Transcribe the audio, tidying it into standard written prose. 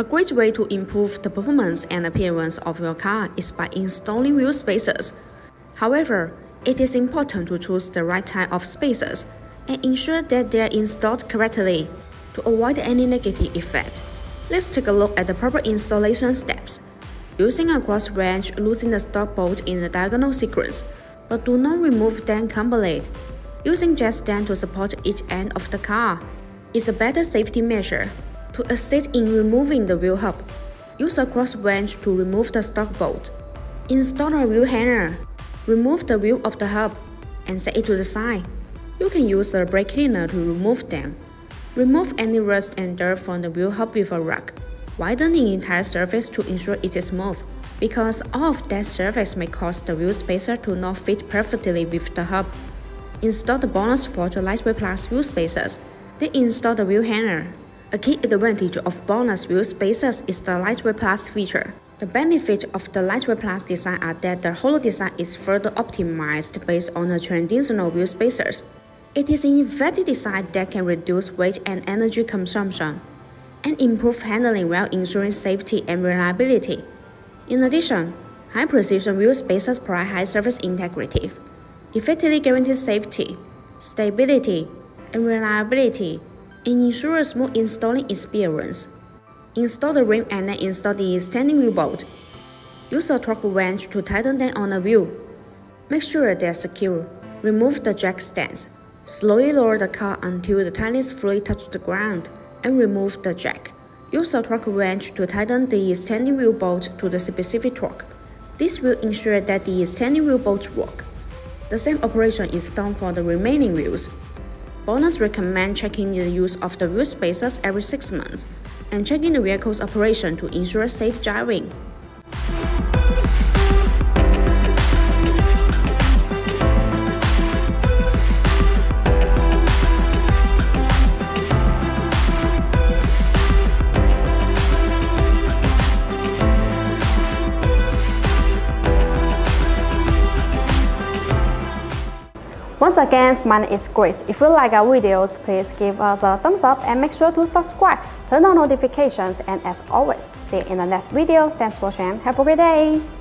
great way to improve the performance and appearance of your car is by installing wheel spacers. However, it is important to choose the right type of spacers and ensure that they are installed correctly to avoid any negative effect. Let's take a look at the proper installation steps. Using a cross wrench, loosen the stock bolt in the diagonal sequence, but do not remove them completely. Using jack stand to support each end of the car is a better safety measure. To assist in removing the wheel hub, use a cross wrench to remove the stock bolt. Install a wheel hanger. Remove the wheel of the hub and set it to the side. You can use a brake cleaner to remove them. Remove any rust and dirt from the wheel hub with a rag. Widen the entire surface to ensure it is smooth, because all of that surface may cause the wheel spacer to not fit perfectly with the hub. Install the BONOSS lightweight plus wheel spacers. Then install the wheel hanger. A key advantage of BONOSS wheel spacers is the lightweight plus feature. The benefits of the lightweight plus design are that the whole design is further optimized based on the traditional wheel spacers. It is an effective design that can reduce weight and energy consumption and improve handling while ensuring safety and reliability. In addition, high-precision wheel spacers provide high surface integrity, effectively guarantee safety, stability, and reliability, and ensure a smooth installing experience. Install the rim and then install the standing wheel bolt. Use a torque wrench to tighten them on the wheel. Make sure they are secure. Remove the jack stands. Slowly lower the car until the tires fully touch the ground, and remove the jack. Use a torque wrench to tighten the standing wheel bolt to the specific torque. This will ensure that the standing wheel bolts work. The same operation is done for the remaining wheels. BONOSS recommend checking the use of the wheel spacers every 6 months and checking the vehicle's operation to ensure safe driving. Once again, my name is Grace. If you like our videos, please give us a thumbs up and make sure to subscribe, turn on notifications, and as always, see you in the next video. Thanks for watching. Have a great day.